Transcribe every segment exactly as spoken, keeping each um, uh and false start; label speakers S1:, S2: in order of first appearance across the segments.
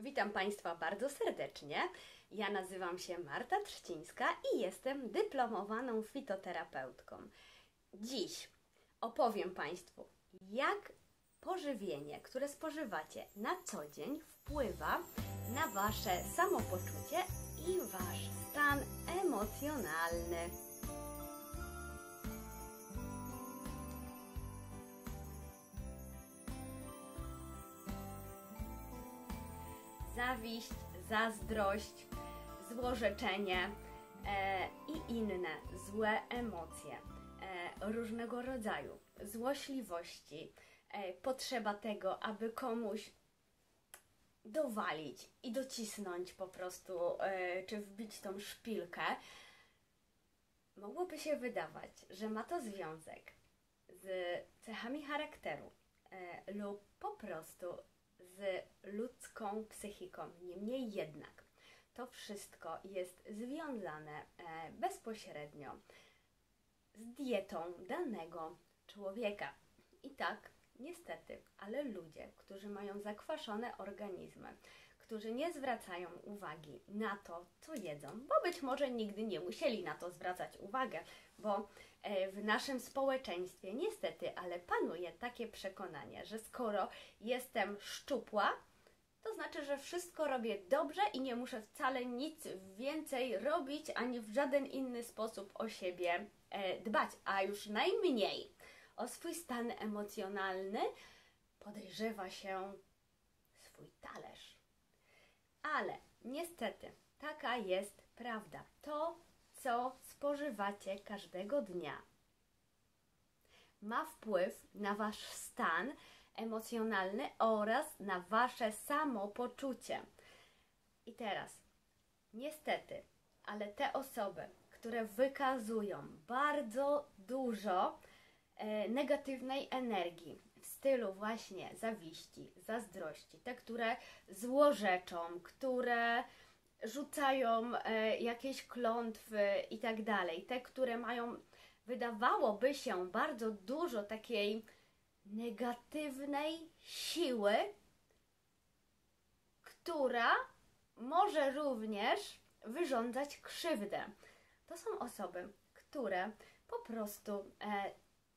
S1: Witam Państwa bardzo serdecznie. Ja nazywam się Marta Trzcińska i jestem dyplomowaną fitoterapeutką. Dziś opowiem Państwu, jak pożywienie, które spożywacie na co dzień, wpływa na Wasze samopoczucie i Wasz stan emocjonalny. Zawiść, zazdrość, złorzeczenie e, i inne złe emocje e, różnego rodzaju, złośliwości, e, potrzeba tego, aby komuś dowalić i docisnąć po prostu, e, czy wbić tą szpilkę, mogłoby się wydawać, że ma to związek z cechami charakteru e, lub po prostu z ludzką psychiką. Niemniej jednak to wszystko jest związane e, bezpośrednio z dietą danego człowieka. I tak, niestety, ale ludzie, którzy mają zakwaszone organizmy, którzy nie zwracają uwagi na to, co jedzą, bo być może nigdy nie musieli na to zwracać uwagę, bo w naszym społeczeństwie niestety, ale panuje takie przekonanie, że skoro jestem szczupła, to znaczy, że wszystko robię dobrze i nie muszę wcale nic więcej robić, ani w żaden inny sposób o siebie dbać, a już najmniej o swój stan emocjonalny podejrzewa się swój talerz. Ale niestety taka jest prawda. To, co spożywacie każdego dnia, ma wpływ na Wasz stan emocjonalny oraz na Wasze samopoczucie. I teraz, niestety, ale te osoby, które wykazują bardzo dużo e, negatywnej energii w stylu właśnie zawiści, zazdrości, te, które złorzeczą, które rzucają e, jakieś klątwy i tak dalej, te, które mają, wydawałoby się, bardzo dużo takiej negatywnej siły, która może również wyrządzać krzywdę. To są osoby, które po prostu, e,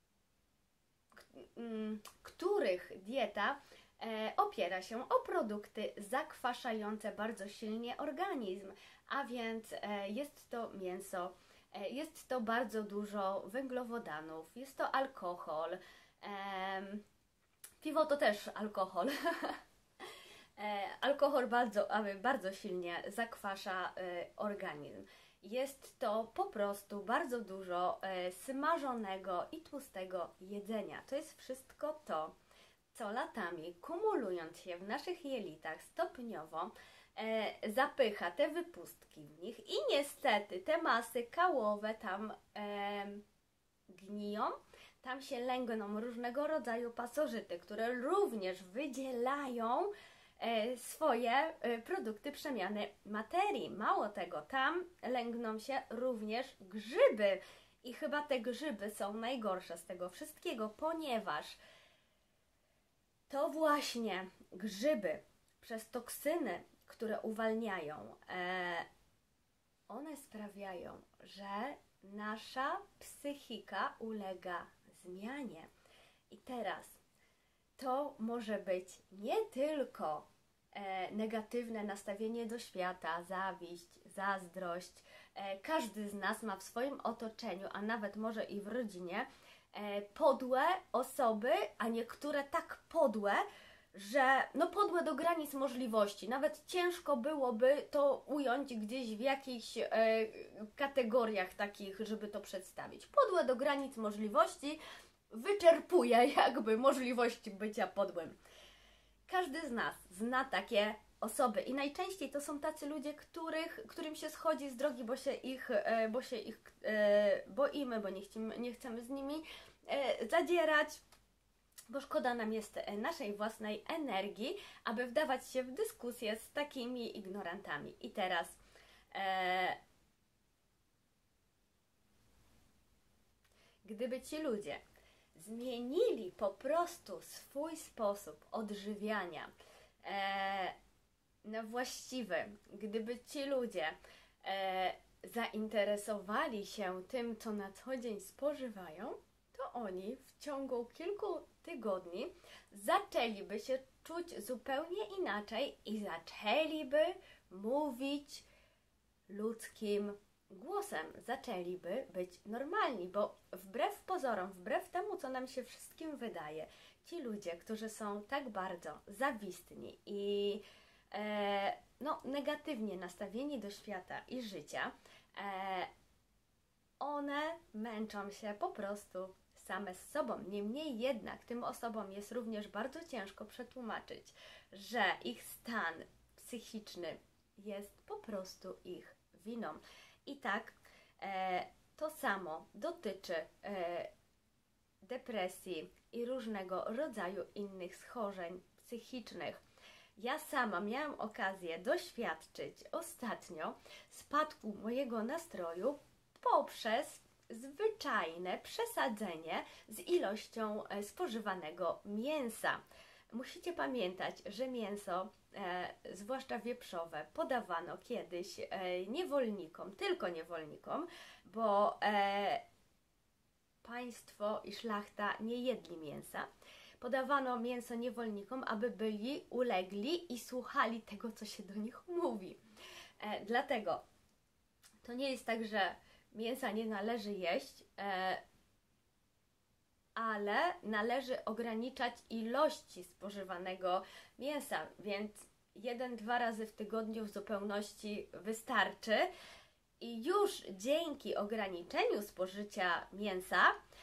S1: k, m, których dieta e, opiera się o produkty zakwaszające bardzo silnie organizm, a więc e, jest to mięso, e, jest to bardzo dużo węglowodanów, jest to alkohol, e, piwo to też alkohol. e, alkohol bardzo, bardzo silnie zakwasza e, organizm. Jest to po prostu bardzo dużo e, smażonego i tłustego jedzenia. To jest wszystko to, co latami, kumulując się w naszych jelitach stopniowo, e, zapycha te wypustki w nich i niestety te masy kałowe tam e, gniją, tam się lęgną różnego rodzaju pasożyty, które również wydzielają e, swoje e, produkty przemiany materii. Mało tego, tam lęgną się również grzyby i chyba te grzyby są najgorsze z tego wszystkiego, ponieważ to właśnie grzyby przez toksyny, które uwalniają, e, one sprawiają, że nasza psychika ulega zmianie. I teraz to może być nie tylko e, negatywne nastawienie do świata, zawiść, zazdrość. E, każdy z nas ma w swoim otoczeniu, a nawet może i w rodzinie, podłe osoby, a niektóre tak podłe, że no podłe do granic możliwości. Nawet ciężko byłoby to ująć gdzieś w jakichś e, kategoriach takich, żeby to przedstawić. Podłe do granic możliwości wyczerpuje jakby możliwość bycia podłym. Każdy z nas zna takie osoby i najczęściej to są tacy ludzie, których, którym się schodzi z drogi, bo się ich, e, bo się ich e, boimy, bo nie chcemy, nie chcemy z nimi e, zadzierać, bo szkoda nam jest naszej własnej energii, aby wdawać się w dyskusję z takimi ignorantami. I teraz e, gdyby ci ludzie zmienili po prostu swój sposób odżywiania, e, na właściwy, gdyby ci ludzie e, zainteresowali się tym, co na co dzień spożywają, to oni w ciągu kilku tygodni zaczęliby się czuć zupełnie inaczej i zaczęliby mówić ludzkim głosem, zaczęliby być normalni, bo wbrew pozorom, wbrew temu, co nam się wszystkim wydaje, ci ludzie, którzy są tak bardzo zawistni i e, no, negatywnie nastawieni do świata i życia, e, one męczą się po prostu same z sobą. Niemniej jednak tym osobom jest również bardzo ciężko przetłumaczyć, że ich stan psychiczny jest po prostu ich winą. I tak e, to samo dotyczy e, depresji i różnego rodzaju innych schorzeń psychicznych. Ja sama miałam okazję doświadczyć ostatnio spadku mojego nastroju poprzez zwyczajne przesadzenie z ilością e, spożywanego mięsa. Musicie pamiętać, że mięso, e, zwłaszcza wieprzowe, podawano kiedyś e, niewolnikom, tylko niewolnikom, bo e, państwo i szlachta nie jedli mięsa. Podawano mięso niewolnikom, aby byli ulegli i słuchali tego, co się do nich mówi. E, dlatego to nie jest tak, że mięsa nie należy jeść, e, ale należy ograniczać ilości spożywanego mięsa, więc jeden, dwa razy w tygodniu w zupełności wystarczy i już dzięki ograniczeniu spożycia mięsa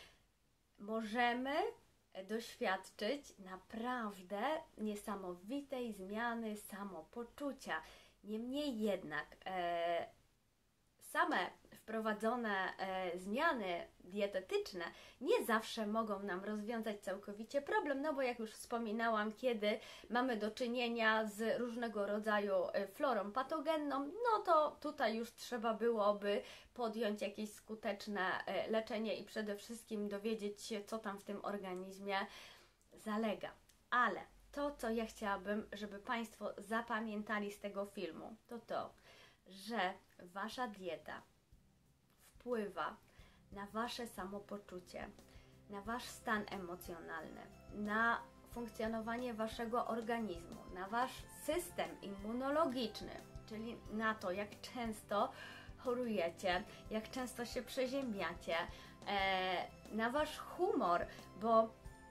S1: możemy doświadczyć naprawdę niesamowitej zmiany samopoczucia. Niemniej jednak e, same wprowadzone e, zmiany dietetyczne nie zawsze mogą nam rozwiązać całkowicie problem, no bo jak już wspominałam, kiedy mamy do czynienia z różnego rodzaju e, florą patogenną, no to tutaj już trzeba byłoby podjąć jakieś skuteczne e, leczenie i przede wszystkim dowiedzieć się, co tam w tym organizmie zalega. Ale to, co ja chciałabym, żeby Państwo zapamiętali z tego filmu, to to, że Wasza dieta wpływa na Wasze samopoczucie, na Wasz stan emocjonalny, na funkcjonowanie Waszego organizmu, na Wasz system immunologiczny, czyli na to, jak często chorujecie, jak często się przeziębiacie, e, na Wasz humor, bo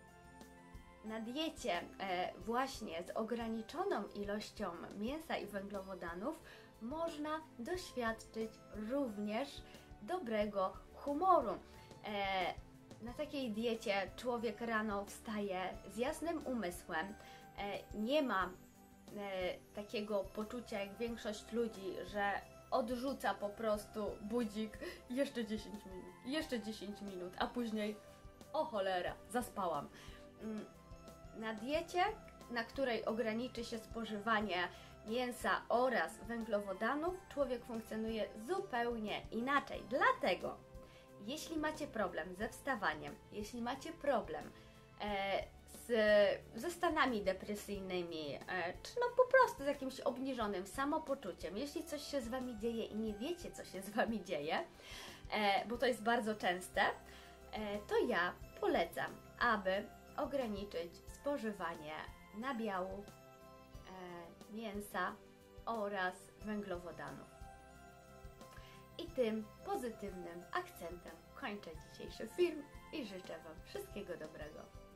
S1: na diecie e, właśnie z ograniczoną ilością mięsa i węglowodanów można doświadczyć również dobrego humoru. E, na takiej diecie człowiek rano wstaje z jasnym umysłem, e, nie ma e, takiego poczucia jak większość ludzi, że odrzuca po prostu budzik jeszcze dziesięć minut, jeszcze dziesięć minut, a później o cholera, zaspałam. Na diecie, na której ograniczy się spożywanie mięsa oraz węglowodanów, człowiek funkcjonuje zupełnie inaczej. Dlatego, jeśli macie problem ze wstawaniem, jeśli macie problem e, z, ze stanami depresyjnymi, e, czy no po prostu z jakimś obniżonym samopoczuciem, jeśli coś się z Wami dzieje i nie wiecie, co się z Wami dzieje, e, bo to jest bardzo częste, e, to ja polecam, aby ograniczyć spożywanie nabiału, e, mięsa oraz węglowodanów. I tym pozytywnym akcentem kończę dzisiejszy film i życzę Wam wszystkiego dobrego.